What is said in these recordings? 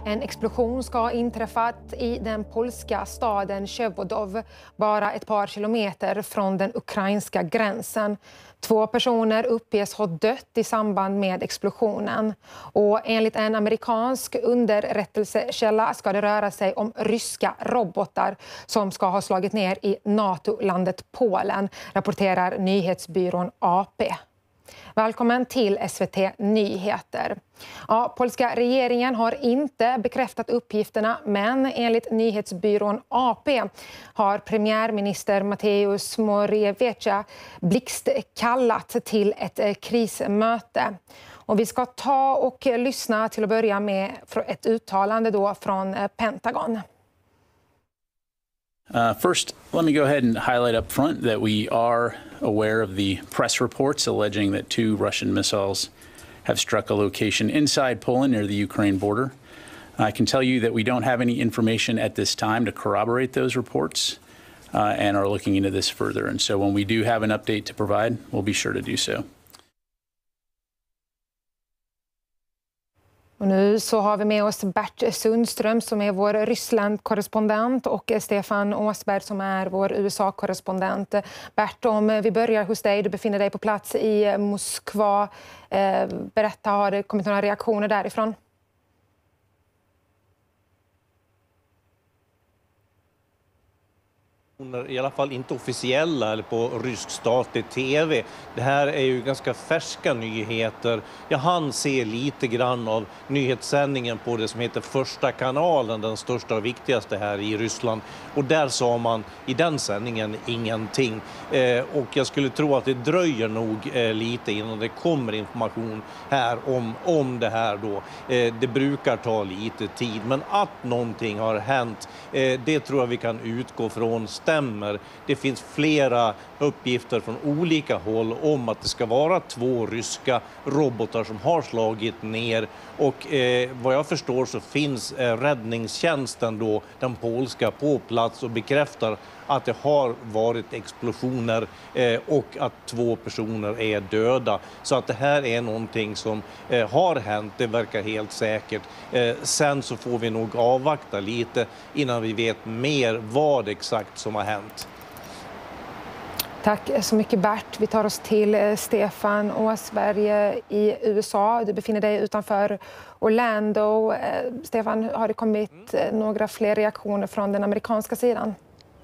En explosion ska ha inträffat i den polska staden Przewodów, bara ett par kilometer från den ukrainska gränsen. 2 personer uppges ha dött i samband med explosionen. Och enligt en amerikansk underrättelsekälla ska det röra sig om ryska robotar som ska ha slagit ner i NATO-landet Polen, rapporterar nyhetsbyrån AP. Välkommen till SVT Nyheter. Ja, polska regeringen har inte bekräftat uppgifterna, men enligt nyhetsbyrån AP har premiärminister Mateusz Morawiecki blixtkallat till ett krismöte. Och vi ska ta och lyssna till att börja med ett uttalande då från Pentagon. First, let me go ahead and highlight up front that we are aware of the press reports alleging that 2 Russian missiles have struck a location inside Poland near the Ukraine border. I can tell you that we don't have any information at this time to corroborate those reports and are looking into this further. And so when we do have an update to provide, we'll be sure to do so. Och nu så har vi med oss Bert Sundström som är vår Ryssland-korrespondent och Stefan Åsberg som är vår USA-korrespondent. Bert, om vi börjar hos dig, du befinner dig på plats i Moskva. Berätta, har det kommit några reaktioner därifrån? I alla fall inte officiella eller på rysk statlig tv. Det här är ju ganska färska nyheter. Jag hann se lite grann av nyhetssändningen på det som heter Första kanalen, den största och viktigaste här i Ryssland. Och där sa man i den sändningen ingenting. Och jag skulle tro att det dröjer nog lite innan det kommer information här om det här då. Det brukar ta lite tid, men att någonting har hänt, det tror jag vi kan utgå från stämmer. Det finns flera uppgifter från olika håll om att det ska vara 2 ryska robotar som har slagit ner. Och vad jag förstår så finns räddningstjänsten då, den polska, på plats och bekräftar att det har varit explosioner och att 2 personer är döda. Så att det här är någonting som har hänt, det verkar helt säkert. Sen så får vi nog avvakta lite innan vi vet mer vad exakt som har hänt. Tack så mycket Bert. Vi tar oss till Stefan Åsberg i USA. Du befinner dig utanför Orlando. Stefan, har det kommit några fler reaktioner från den amerikanska sidan?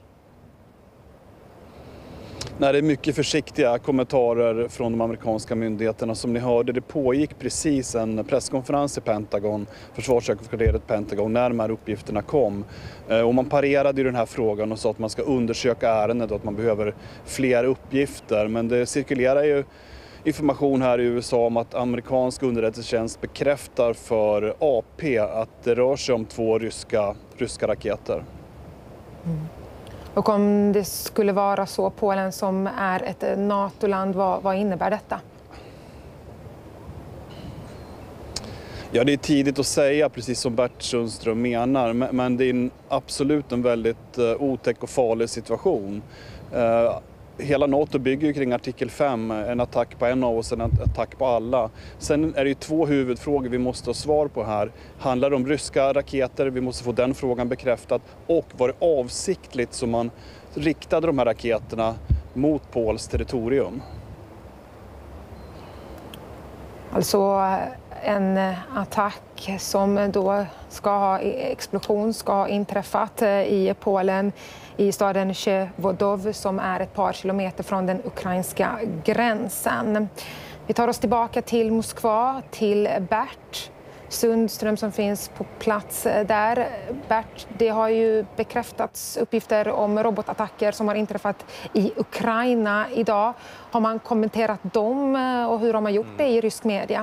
Nej, det är mycket försiktiga kommentarer från de amerikanska myndigheterna. Som ni hörde, det pågick precis en presskonferens i Pentagon, försvarshögkvarteret Pentagon, när de här uppgifterna kom. Och man parerade i den här frågan och sa att man ska undersöka ärendet och att man behöver fler uppgifter. Men det cirkulerar ju information här i USA om att amerikansk underrättelsetjänst bekräftar för AP att det rör sig om 2 ryska raketer. Mm. Och om det skulle vara så, Polen som är ett NATO-land, vad innebär detta? Ja, det är tidigt att säga, precis som Bert Sundström menar, men det är absolut en väldigt otäck och farlig situation. Hela NATO bygger ju kring artikel 5, en attack på en av oss, en attack på alla. Sen är det ju 2 huvudfrågor vi måste ha svar på här. Handlar det om ryska raketer? Vi måste få den frågan bekräftad. Och var det avsiktligt som man riktade de här raketerna mot Pols territorium? Alltså en attack som då explosion ska ha inträffat i Polen, i staden Przewodów som är ett par kilometer från den ukrainska gränsen. Vi tar oss tillbaka till Moskva, till Bert Sundström som finns på plats där. Bert, det har ju bekräftats uppgifter om robotattacker som har inträffat i Ukraina idag. Har man kommenterat dem och hur har man gjort det i rysk media?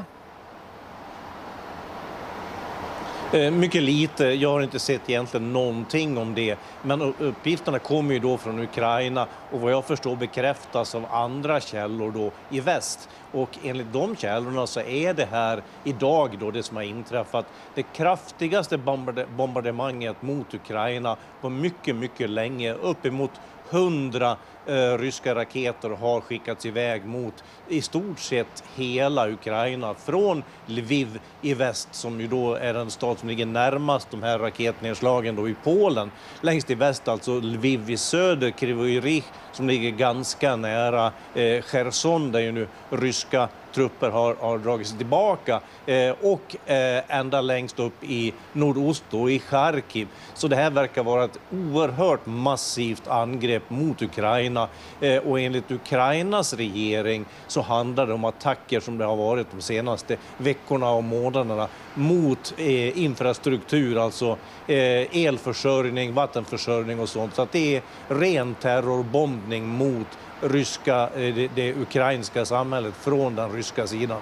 Mycket lite. Jag har inte sett egentligen någonting om det. Men uppgifterna kommer ju då från Ukraina och vad jag förstår bekräftas av andra källor då i väst. Och enligt de källorna så är det här idag då det som har inträffat det kraftigaste bombardemanget mot Ukraina på mycket, mycket länge. Uppemot 100 ryska raketer har skickats iväg mot i stort sett hela Ukraina. Från Lviv i väst, som ju då är den stad som ligger närmast de här raketnedslagen då i Polen. Längst i väst alltså Lviv i söder, Kryvyi Rih som ligger ganska nära Cherson där ju nu ryska trupper har dragit sig tillbaka och ända längst upp i nordost och i Charkiv. Så det här verkar vara ett oerhört massivt angrepp mot Ukraina och enligt Ukrainas regering så handlar det om attacker som det har varit de senaste veckorna och månaderna mot infrastruktur, alltså elförsörjning, vattenförsörjning och sånt. Så att det är ren terrorbombning mot det ukrainska samhället från den ryska sidan.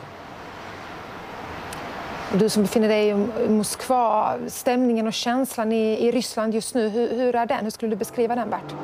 Du som befinner dig i Moskva, stämningen och känslan i Ryssland just nu, hur är den? Hur skulle du beskriva den, Bert?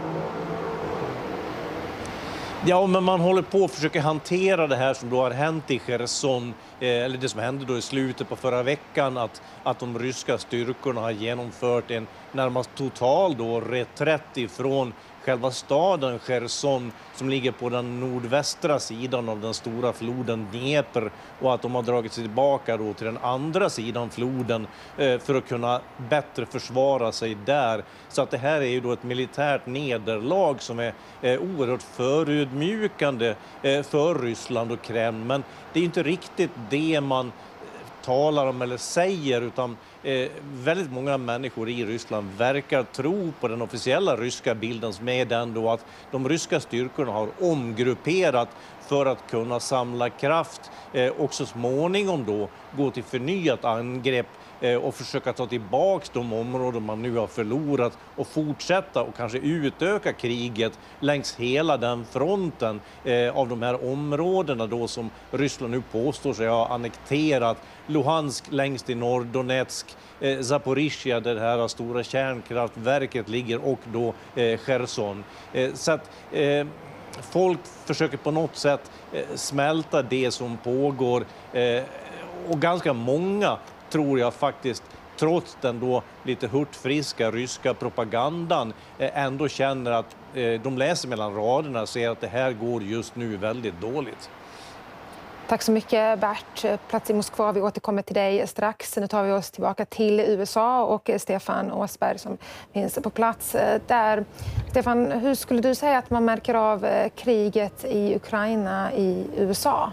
Ja, men man håller på att försöka hantera det här som då har hänt i Cherson, eller det som hände då i slutet på förra veckan, att de ryska styrkorna har genomfört en närmast total då reträtt ifrån själva staden Cherson som ligger på den nordvästra sidan av den stora floden Dnepr och att de har dragit sig tillbaka då till den andra sidan floden för att kunna bättre försvara sig där. Så att det här är ju då ett militärt nederlag som är oerhört förödmjukande för Ryssland och Kreml. Men det är inte riktigt det man talar om eller säger, utan väldigt många människor i Ryssland verkar tro på den officiella ryska bilden som är den då att de ryska styrkorna har omgrupperat för att kunna samla kraft och så småningom då gå till förnyat angrepp och försöka ta tillbaka de områden man nu har förlorat och fortsätta och kanske utöka kriget längs hela den fronten av de här områdena då som Ryssland nu påstår sig ha annekterat. Luhansk längst i norr, Donetsk, Zaporizjzja där det här stora kärnkraftverket ligger och då Cherson. Så att folk försöker på något sätt smälta det som pågår och ganska många tror jag faktiskt, trots den då lite hurtfriska ryska propagandan, ändå känner att de läser mellan raderna och ser att det här går just nu väldigt dåligt. Tack så mycket, Bert. Plats i Moskva. Vi återkommer till dig strax. Nu tar vi oss tillbaka till USA och Stefan Åsberg som finns på plats där. Stefan, hur skulle du säga att man märker av kriget i Ukraina i USA?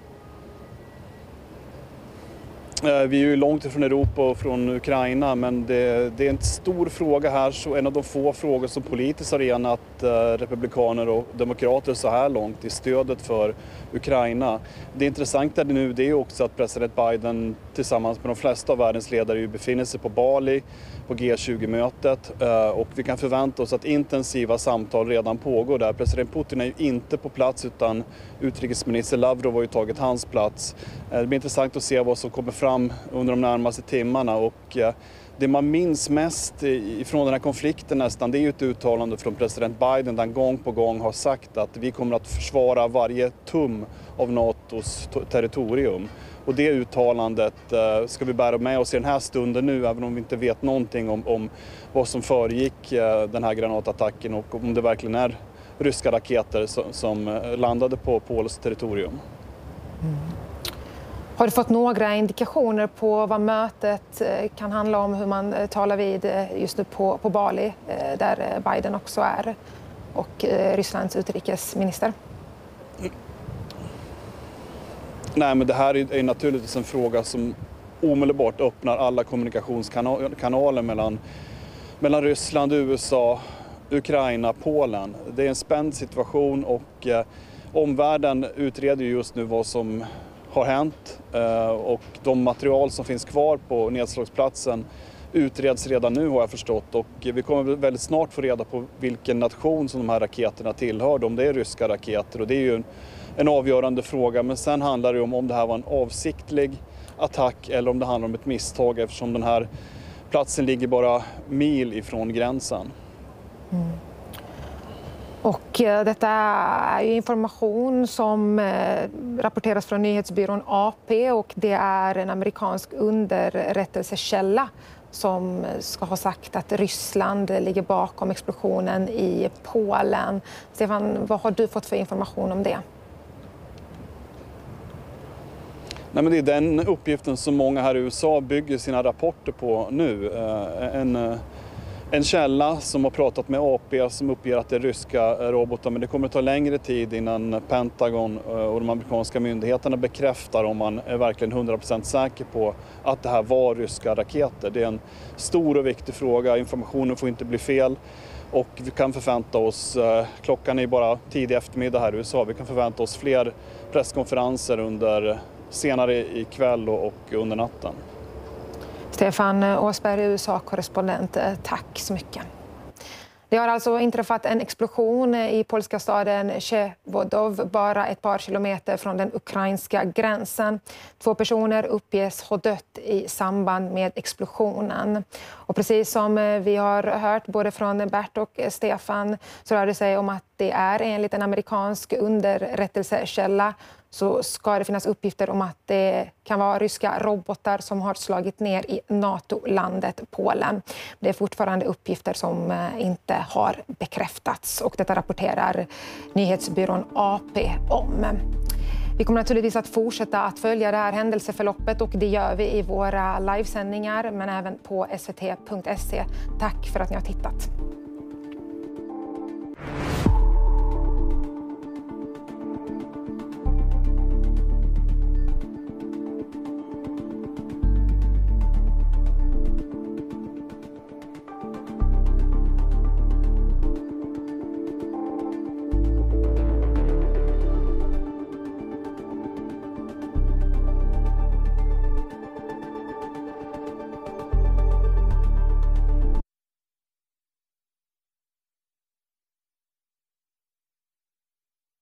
Vi är ju långt ifrån Europa och från Ukraina, men det är en stor fråga här, så en av de få frågor som politiskt har enat republikaner och demokrater så här långt i stödet för Ukraina. Det intressanta nu det är också att president Biden tillsammans med de flesta av världens ledare befinner sig på Bali på G20-mötet och vi kan förvänta oss att intensiva samtal redan pågår där. President Putin är ju inte på plats utan utrikesminister Lavrov har ju tagit hans plats. Det blir intressant att se vad som kommer fram under de närmaste timmarna och det man minns mest ifrån den här konflikten nästan, det är ju ett uttalande från president Biden där han gång på gång har sagt att vi kommer att försvara varje tum av NATOs territorium. Och det uttalandet ska vi bära med oss i den här stunden nu, även om vi inte vet någonting om vad som föregick den här granatattacken och om det verkligen är ryska raketer som landade på Polens territorium. Mm. Har du fått några indikationer på vad mötet kan handla om, hur man talar vid just nu på Bali, där Biden också är, och Rysslands utrikesminister? Nej, men det här är naturligtvis en fråga som omedelbart öppnar alla kommunikationskanaler mellan Ryssland, USA, Ukraina, Polen. Det är en spänd situation och omvärlden utreder just nu vad som har hänt och de material som finns kvar på nedslagsplatsen utreds redan nu har jag förstått och vi kommer väldigt snart få reda på vilken nation som de här raketerna tillhör, om det är ryska raketer och det är ju en avgörande fråga, men sen handlar det om det här var en avsiktlig attack eller om det handlar om ett misstag eftersom den här platsen ligger bara mil ifrån gränsen. Mm. Och detta är ju information som rapporteras från nyhetsbyrån AP och det är en amerikansk underrättelsekälla som ska ha sagt att Ryssland ligger bakom explosionen i Polen. Stefan, vad har du fått för information om det? Nej, men det är den uppgiften som många här i USA bygger sina rapporter på nu. En källa som har pratat med AP som uppger att det är ryska robotar, men det kommer att ta längre tid innan Pentagon och de amerikanska myndigheterna bekräftar om man är verkligen 100% säker på att det här var ryska raketer. Det är en stor och viktig fråga, informationen får inte bli fel. Och vi kan förvänta oss, klockan är bara tidig eftermiddag här i USA, vi kan förvänta oss fler presskonferenser under senare ikväll och under natten. Stefan Åsberg, USA-korrespondent, tack så mycket. Det har alltså inträffat en explosion i polska staden Przewodów, bara ett par kilometer från den ukrainska gränsen. 2 personer uppges ha dött i samband med explosionen. Och precis som vi har hört både från Bert och Stefan så rör det sig om att det är enligt en amerikansk underrättelsekälla så ska det finnas uppgifter om att det kan vara ryska robotar som har slagit ner i NATO-landet Polen. Det är fortfarande uppgifter som inte har bekräftats och detta rapporterar nyhetsbyrån AP om. Vi kommer naturligtvis att fortsätta att följa det här händelseförloppet och det gör vi i våra livesändningar men även på svt.se. Tack för att ni har tittat.